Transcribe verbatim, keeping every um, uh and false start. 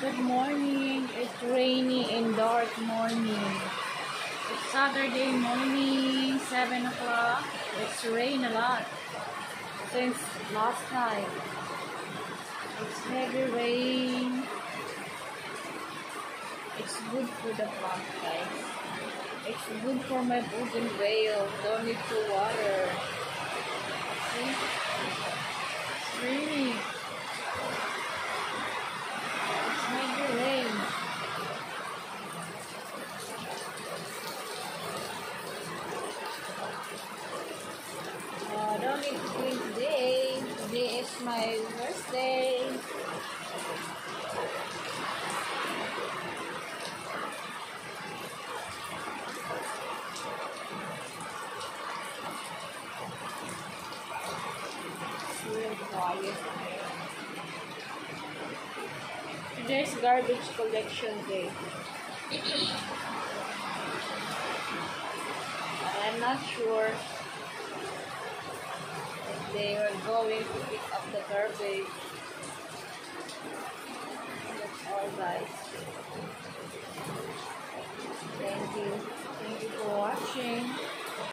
Good morning. It's rainy and dark morning. It's Saturday morning, seven o'clock. It's rain a lot since last night. It's heavy rain. It's good for the plant, guys. It's good for my bougainvillea. Don't need to water. See? It's raining. It's heavy rain. Uh, don't need to clean today. Today is my birthday. It's real quiet. Today's garbage collection day. I'm not sure if they were going to pick up the garbage. That's all, guys.